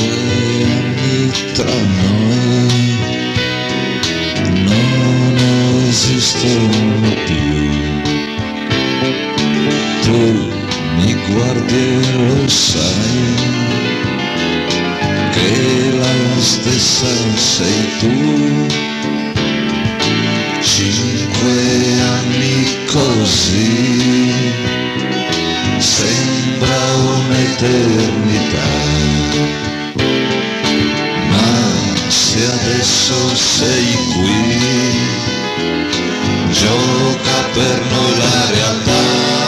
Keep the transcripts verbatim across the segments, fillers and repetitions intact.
Cinque anni tra noi non esistono più. Tu mi guardi e lo sai che la stessa sei tu. Cinque anni così sembra un'eternità, ma se adesso sei qui gioca per noi la realtà.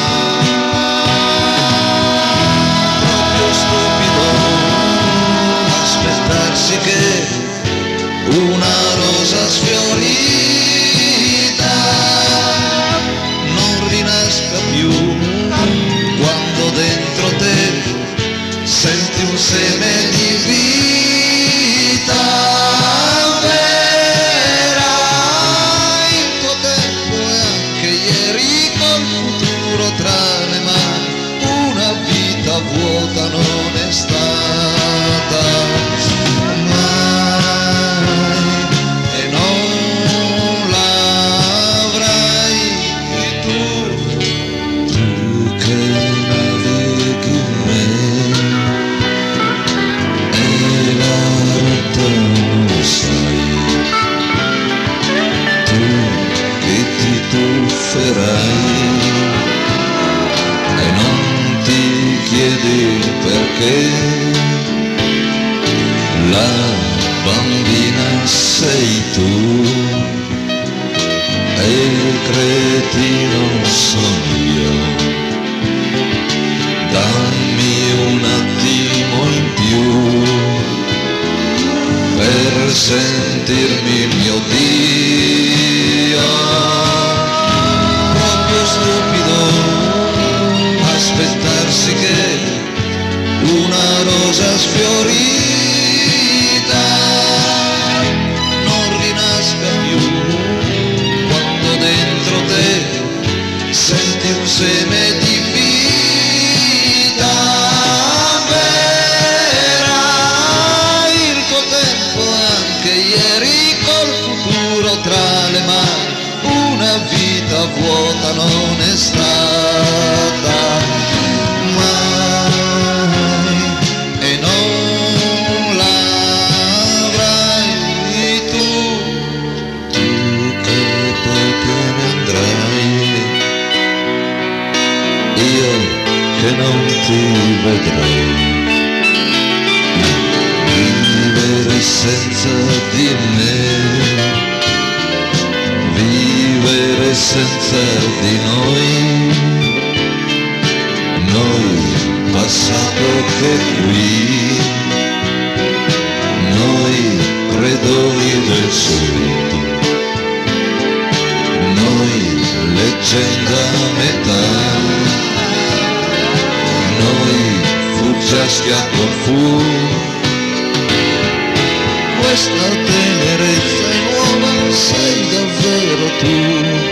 Proprio stupido aspettarsi che una rosa sfiorita non rinasca più quando dentro te senti un seme di vita vera. Il tuo tempo è anche ieri col futuro tra le mani, una vita vuota non è stata mai e non l'avrai tu. Tu che navighi in me e la rotta non sai, tu che ti tufferai e non ti chiedi perché. La bambina sei tu e il cretino sono io. Dammi un attimo in più per sentirmi mio Dio. Proprio stupido aspettarsi che una rosa sfiorita non rinasca più quando dentro te senti un seme di vita vera. Il tuo tempo anche ieri col futuro tra le mani, una vita vuota non è stata mai e non l'avrai tu. Tu che poi te ne andrai, io che non ti vedrò. Vivere senza di me, vivere senza di noi, noi passato che qui, noi predoni del sud, noi leggenda a metà, noi fuggiaschi a Corfù. Questa tenerezza è nuova, sei davvero tu.